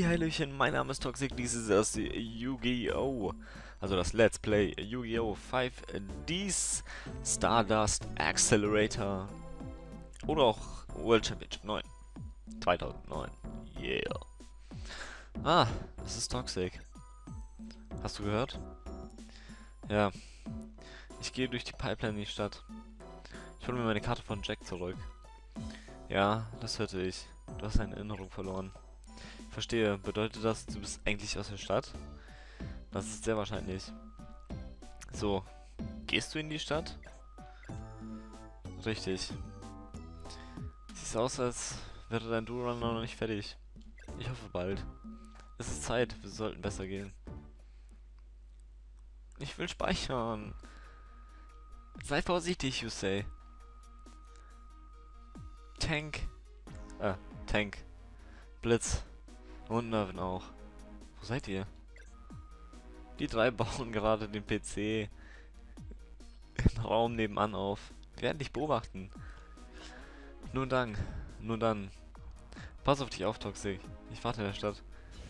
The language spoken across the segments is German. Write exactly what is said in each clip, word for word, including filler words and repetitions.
Hallöchen, mein Name ist Toxic, dies ist das Yu-Gi-Oh! Also das Let's Play Yu-Gi-Oh! fünf Ds Stardust Accelerator oder auch World Championship neun zweitausendneun. Yeah. Ah, das ist Toxic. Hast du gehört? Ja. Ich gehe durch die Pipeline in die Stadt. Ich hole mir meine Karte von Jack zurück. Ja, das hörte ich. Du hast eine Erinnerung verloren. Verstehe. Bedeutet das, du bist eigentlich aus der Stadt? Das ist sehr wahrscheinlich. So. Gehst du in die Stadt? Richtig. Sieht aus, als wäre dein Duo-Run noch nicht fertig. Ich hoffe bald. Es ist Zeit. Wir sollten besser gehen. Ich will speichern. Sei vorsichtig, Yusei. Tank. Ah, Tank. Blitz. Und Nerven auch. Wo seid ihr? Die drei bauen gerade den P C im Raum nebenan auf. Wir werden dich beobachten. Nun dann. Nun dann. Pass auf dich auf, Toxic. Ich warte in der Stadt.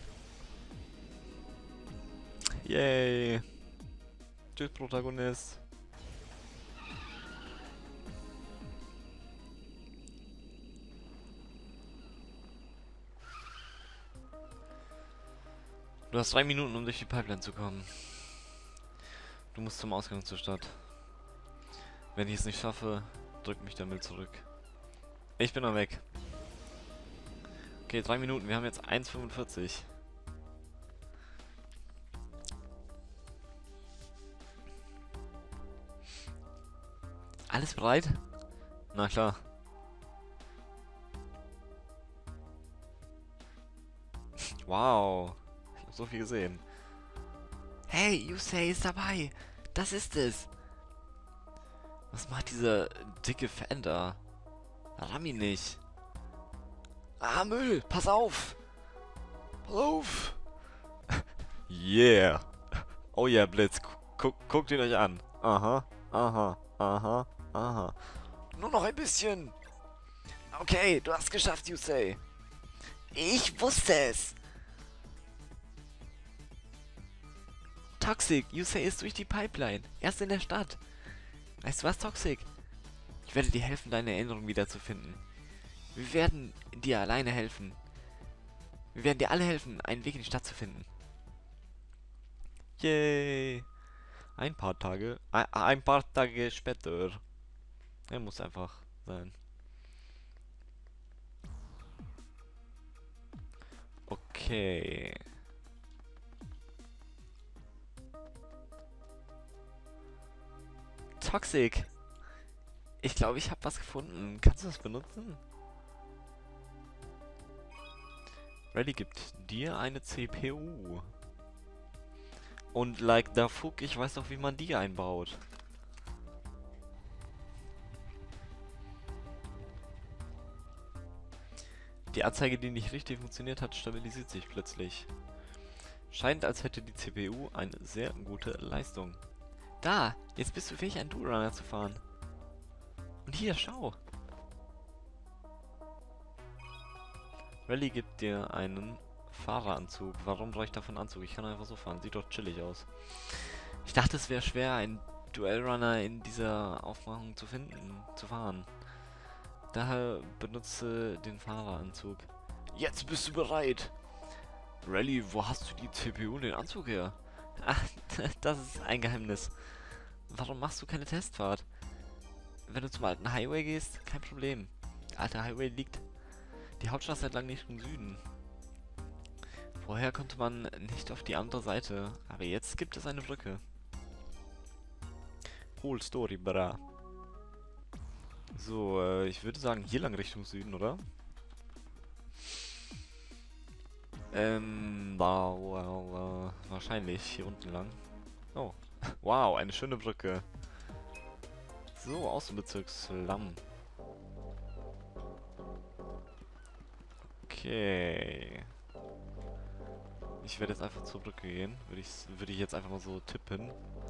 Yay. Tschüss, Protagonist. Du hast drei Minuten, um durch die Pipeline zu kommen. Du musst zum Ausgang zur Stadt. Wenn ich es nicht schaffe, drück mich damit zurück. Ich bin dann weg. Okay, drei Minuten. Wir haben jetzt eins fünfundvierzig. Alles bereit? Na klar. Wow. Ich habe so viel gesehen. Hey, Yusei ist dabei. Das ist es. Was macht dieser dicke Fan da? Ramm ihn nicht. Ah, Müll. Pass auf. Pass auf. Yeah. Oh yeah, Blitz. Guck, guckt ihn euch an. Aha, aha, aha, aha. Nur noch ein bisschen. Okay, du hast es geschafft, Yusei. Ich wusste es. Toxic, Yusei ist durch die Pipeline. Er ist in der Stadt. Weißt du was, Toxic? Ich werde dir helfen, deine Erinnerung wiederzufinden. Wir werden dir alleine helfen. Wir werden dir alle helfen, einen Weg in die Stadt zu finden. Yay! Ein paar Tage, ein, ein paar Tage später. Er muss einfach sein. Okay. Toxic. Ich glaube, ich habe was gefunden. Kannst du das benutzen? Ready gibt dir eine C P U. Und like the fuck, ich weiß doch, wie man die einbaut. Die Anzeige, die nicht richtig funktioniert hat, stabilisiert sich plötzlich. Scheint, als hätte die C P U eine sehr gute Leistung. Da! Jetzt bist du fähig, einen Duo-Runner zu fahren. Und hier, schau! Rally gibt dir einen Fahreranzug. Warum brauche ich davon Anzug? Ich kann einfach so fahren. Sieht doch chillig aus. Ich dachte, es wäre schwer, einen Duellrunner in dieser Aufmachung zu finden, zu fahren. Daher benutze den Fahreranzug. Jetzt bist du bereit! Rally, wo hast du die C P U und den Anzug her? Ach, das ist ein Geheimnis. Warum machst du keine Testfahrt? Wenn du zum alten Highway gehst, kein Problem. Der alte Highway liegt die Hauptstraße entlang nicht im Süden. Vorher konnte man nicht auf die andere Seite, aber jetzt gibt es eine Brücke. Cool Story, bra. So, äh, ich würde sagen, hier lang Richtung Süden, oder? Ähm, wow, wow, wow, wahrscheinlich hier unten lang. Oh, wow, eine schöne Brücke. So, Außenbezirk Slum. Okay. Ich werde jetzt einfach zur Brücke gehen. Würde ich, würde ich jetzt einfach mal so tippen.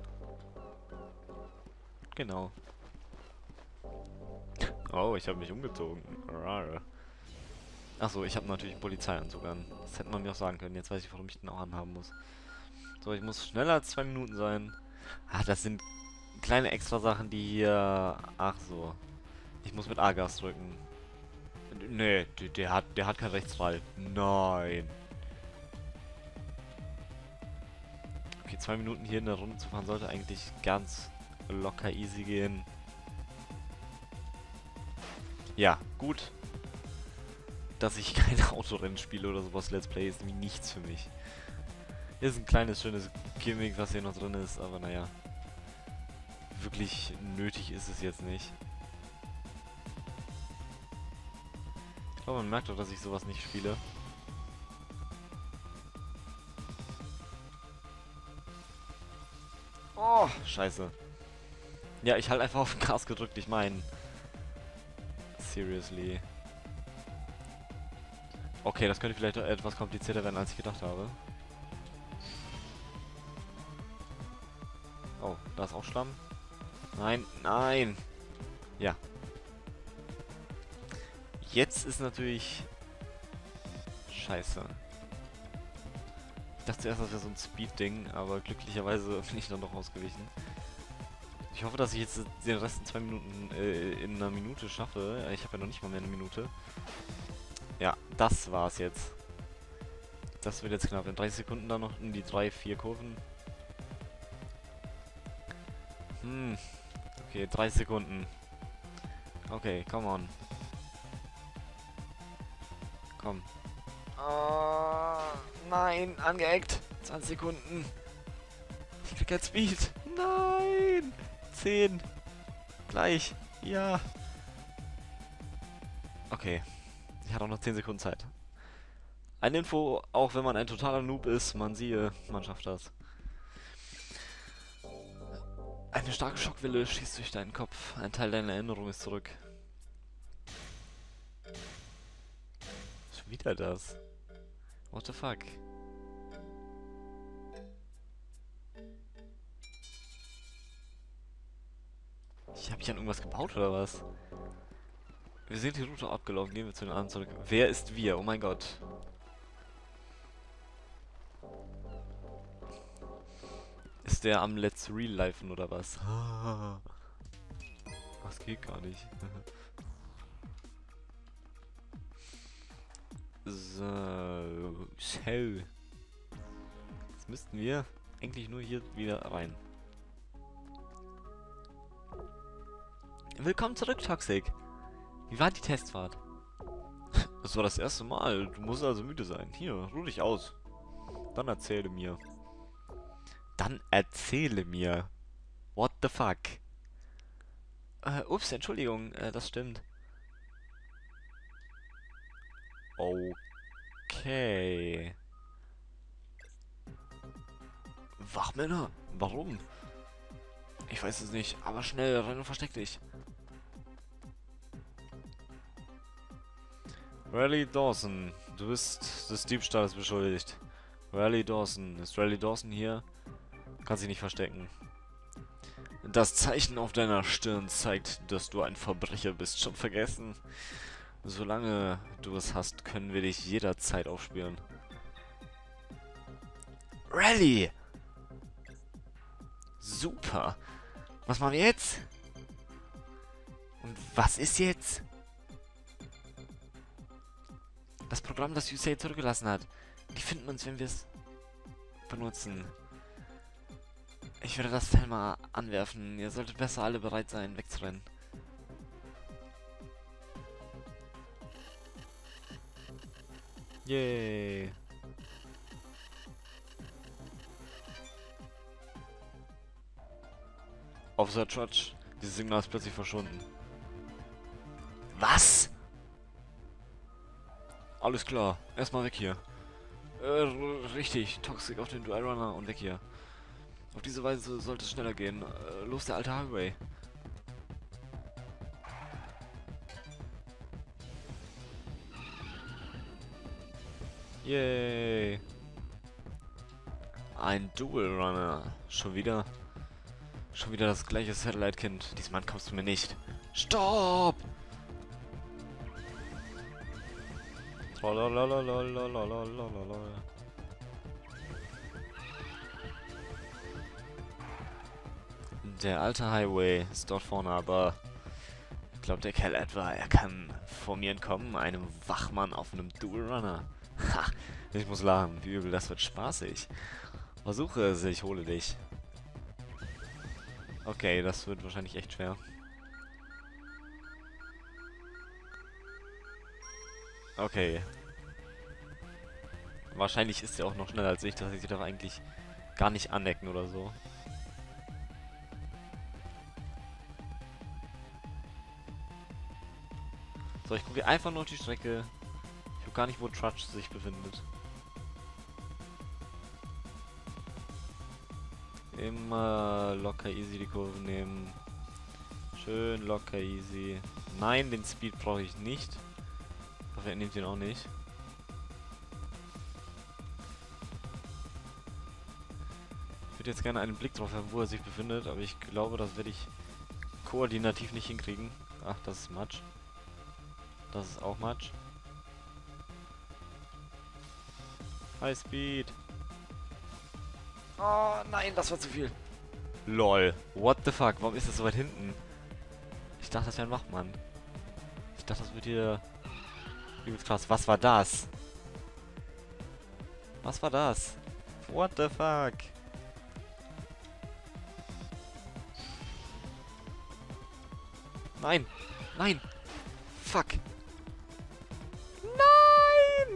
Genau. Oh, ich habe mich umgezogen. Rar. Achso, ich habe natürlich einen Polizeianzug an. Das hätte man mir auch sagen können. Jetzt weiß ich, warum ich den auch anhaben muss. So, ich muss schneller als zwei Minuten sein. Ah, das sind kleine extra Sachen, die hier... Ach so. Ich muss mit A-Gas drücken. Nee, der, der hat, der hat kein Rechtsfall. Nein. Okay, zwei Minuten hier in der Runde zu fahren sollte eigentlich ganz locker easy gehen. Ja, gut. Dass ich keine Autorennen spiele oder sowas Let's Play ist irgendwie nichts für mich. Ist ein kleines, schönes Gimmick, was hier noch drin ist, aber naja. Wirklich nötig ist es jetzt nicht. Ich glaube, man merkt doch, dass ich sowas nicht spiele. Oh, scheiße. Ja, ich halte einfach auf den Gas gedrückt, ich meine. Seriously. Okay, das könnte vielleicht etwas komplizierter werden, als ich gedacht habe. Oh, da ist auch Schlamm. Nein, nein. Ja. Jetzt ist natürlich... Scheiße. Ich dachte zuerst, das wäre so ein Speed-Ding, aber glücklicherweise bin ich dann doch ausgewichen. Ich hoffe, dass ich jetzt den Rest in zwei Minuten, äh, in einer Minute schaffe. Ich habe ja noch nicht mal mehr eine Minute. Ja, das war's jetzt. Das wird jetzt knapp. In dreißig Sekunden dann noch in die drei, vier Kurven. Hm. Okay, dreißig Sekunden. Okay, come on. Komm. Oh, nein, angeeckt. zwanzig Sekunden. Ich krieg kein Speed. Nein. zehn. Gleich. Ja. Okay. Ich hatte auch noch zehn Sekunden Zeit. Eine Info, auch wenn man ein totaler Noob ist, man siehe, man schafft das. Eine starke Schockwelle schießt durch deinen Kopf. Ein Teil deiner Erinnerung ist zurück. Schon wieder das. What the fuck? Ich hab ich an irgendwas gebaut oder was? Wir sind die Route abgelaufen, gehen wir zu den anderen zurück. Wer ist wir? Oh mein Gott. Ist der am Let's Real Lifen oder was? Das geht gar nicht. So. So. Jetzt müssten wir eigentlich nur hier wieder rein. Willkommen zurück, Toxic. Wie war die Testfahrt? Das war das erste Mal. Du musst also müde sein. Hier, ruh dich aus. Dann erzähle mir. Dann erzähle mir. What the fuck? Äh, ups, Entschuldigung, äh, das stimmt. Okay. Wachmänner? Warum? Ich weiß es nicht, aber schnell, renn und versteck dich. Riley Dawson, du bist des Diebstahls beschuldigt. Riley Dawson, ist Riley Dawson hier? Kannst dich nicht verstecken. Das Zeichen auf deiner Stirn zeigt, dass du ein Verbrecher bist. Schon vergessen? Solange du es hast, können wir dich jederzeit aufspüren. Riley! Super! Was machen wir jetzt? Und was ist jetzt? Das Programm, das Yusei zurückgelassen hat. Die finden uns, wenn wir es benutzen. Ich werde das Teil mal anwerfen. Ihr solltet besser alle bereit sein, wegzurennen. Yay. Officer Trudge, dieses Signal ist plötzlich verschwunden. Was? Alles klar, erstmal weg hier. Äh, richtig, Toxic auf den Dual Runner und weg hier. Auf diese Weise sollte es schneller gehen. Äh, los, der alte Highway. Yay. Ein Dual Runner. Schon wieder. Schon wieder das gleiche Satellite-Kind. Diesmal kommst du mir nicht. Stopp! Trololololololololololol. Der alte Highway ist dort vorne, aber glaubt der Kerl etwa, er kann vor mir entkommen, einem Wachmann auf einem Dual Runner? Ha, ich muss lachen, wie übel, das wird spaßig. Versuche es, ich hole dich. Okay, das wird wahrscheinlich echt schwer. Okay. Wahrscheinlich ist er auch noch schneller als ich, dass ich doch eigentlich gar nicht anecken oder so. So, ich gucke einfach nur auf die Strecke. Ich gucke gar nicht, wo Trudge sich befindet. Immer locker easy die Kurve nehmen. Schön locker easy. Nein, den Speed brauche ich nicht. Aber er nimmt ihn auch nicht. Ich würde jetzt gerne einen Blick drauf haben, wo er sich befindet, aber ich glaube, das werde ich koordinativ nicht hinkriegen. Ach, das ist Matsch. Das ist auch Matsch. High Speed. Oh nein, das war zu viel. Lol. What the fuck? Warum ist das so weit hinten? Ich dachte, das wäre ein Wachmann. Ich dachte, das wird hier übelst krass. Was war das? Was war das? What the fuck? Nein! Nein! Fuck! Nein!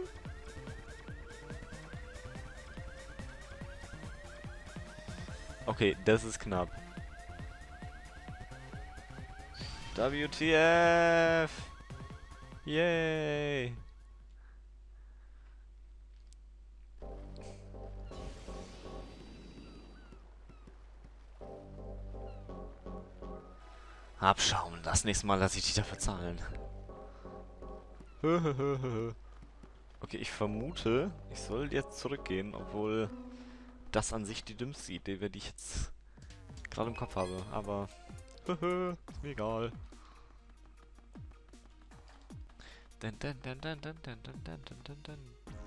Okay, das ist knapp. W T F! Yay! Abschauen. Das nächste Mal lasse ich dich dafür zahlen. Okay, ich vermute, ich soll jetzt zurückgehen, obwohl das an sich die dümmste Idee wäre, die ich jetzt gerade im Kopf habe. Aber ist mir egal. Dun, dun, dun, dun, dun, dun, dun, dun, dun, dun.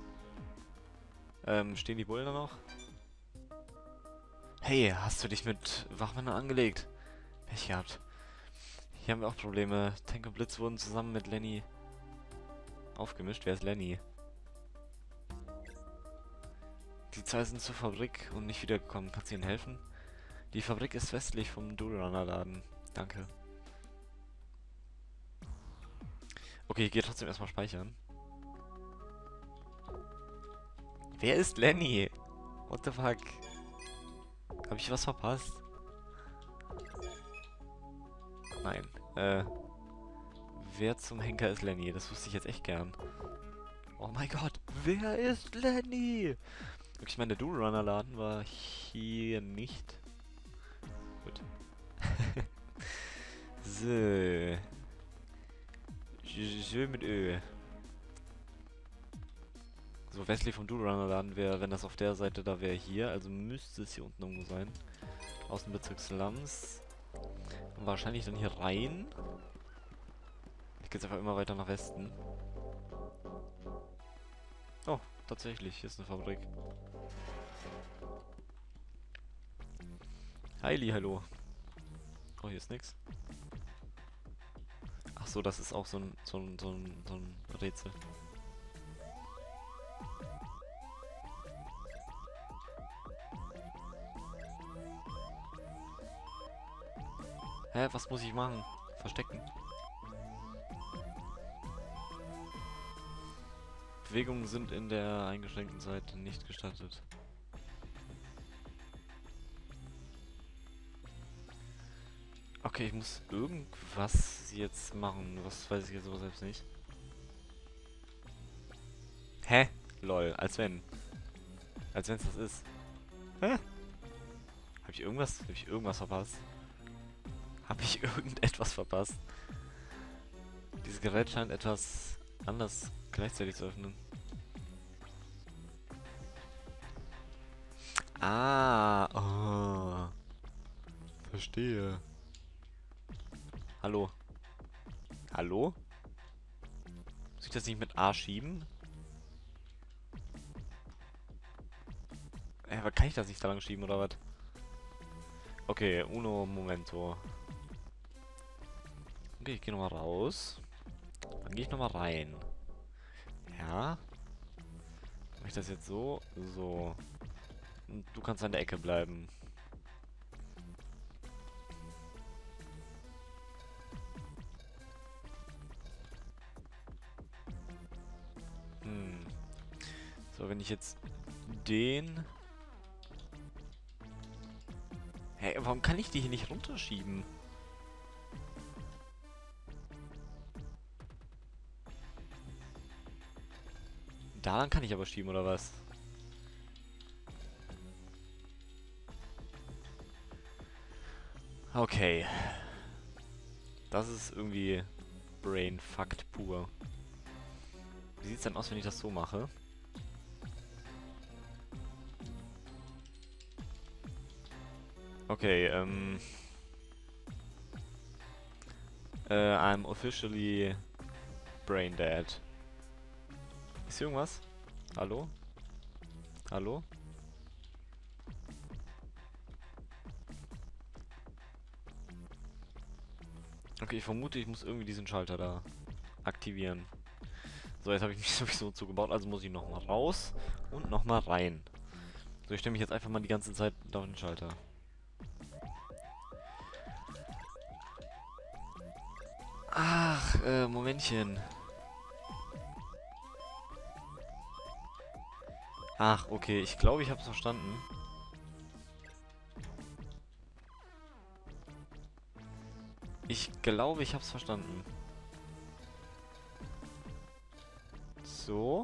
Ähm, stehen die Bullen da noch? Hey, hast du dich mit Wachmännern angelegt? Pech gehabt. Hier haben wir auch Probleme. Tank und Blitz wurden zusammen mit Lenny aufgemischt. Wer ist Lenny? Die zwei sind zur Fabrik und nicht wiedergekommen. Kannst du ihnen helfen? Die Fabrik ist westlich vom Dual Runner Laden. Danke. Okay, ich gehe trotzdem erstmal speichern. Wer ist Lenny? What the fuck? Habe ich was verpasst? Nein. Äh. Wer zum Henker ist Lenny? Das wusste ich jetzt echt gern. Oh mein Gott, wer ist Lenny? Ich meine, der Dual Runner Laden war hier nicht. Gut. So. Schön mit Ö. So, westlich vom Dual Runner Laden wäre, wenn das auf der Seite da wäre, hier. Also müsste es hier unten irgendwo sein. Außenbezirk Slums. Und wahrscheinlich dann hier rein. Ich gehe jetzt einfach immer weiter nach Westen. Oh, tatsächlich, hier ist eine Fabrik. Heili, hallo. Oh, hier ist nix. Ach so, das ist auch so ein, so ein, so ein, so ein Rätsel. Hä, was muss ich machen? Verstecken. Bewegungen sind in der eingeschränkten Seite nicht gestattet. Okay, ich muss irgendwas jetzt machen. Was weiß ich jetzt aber selbst nicht. Hä? Lol, als wenn. Als wenn es das ist. Hä? Hab ich irgendwas? Hab ich irgendwas verpasst? Hab ich irgendetwas verpasst? Dieses Gerät scheint etwas anders gleichzeitig zu öffnen. Ah, oh. Verstehe. Hallo? Hallo? Muss ich das nicht mit A schieben? Äh, aber kann ich das nicht da lang schieben, oder was? Okay, uno momento. Okay, ich gehe nochmal raus. Dann gehe ich nochmal rein. Ja. Mache ich das jetzt so? So. Und du kannst an der Ecke bleiben. Hm. So, wenn ich jetzt den... Hey, warum kann ich die hier nicht runterschieben? Daran kann ich aber schieben, oder was? Okay. Das ist irgendwie Brainfucked pur. Wie sieht's denn aus, wenn ich das so mache? Okay, ähm... Äh, I'm officially brain dead. Ist hier irgendwas? Hallo? Hallo? Okay, ich vermute, ich muss irgendwie diesen Schalter da aktivieren. So, jetzt habe ich mich sowieso zugebaut, also muss ich nochmal raus und nochmal rein. So, ich stelle mich jetzt einfach mal die ganze Zeit auf den Schalter. Ach, äh, Momentchen. Ach, okay, ich glaube, ich habe es verstanden. Ich glaube, ich habe es verstanden. So.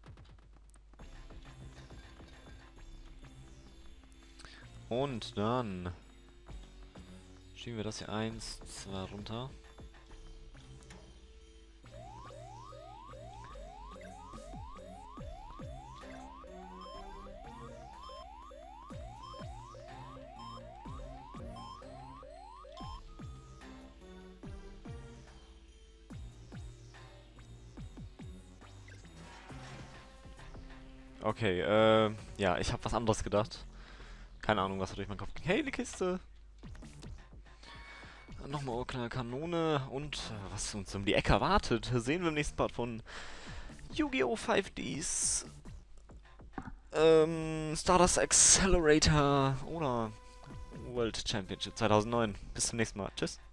Und dann schieben wir das hier eins, zwei runter. Okay, äh, ja, ich habe was anderes gedacht. Keine Ahnung, was da durch meinen Kopf ging. Hey, eine Kiste! Nochmal eine Kanone und äh, was uns um die Ecke erwartet, sehen wir im nächsten Part von Yu-Gi-Oh! fünf Ds, ähm, Stardust Accelerator oder World Championship zweitausendneun. Bis zum nächsten Mal. Tschüss.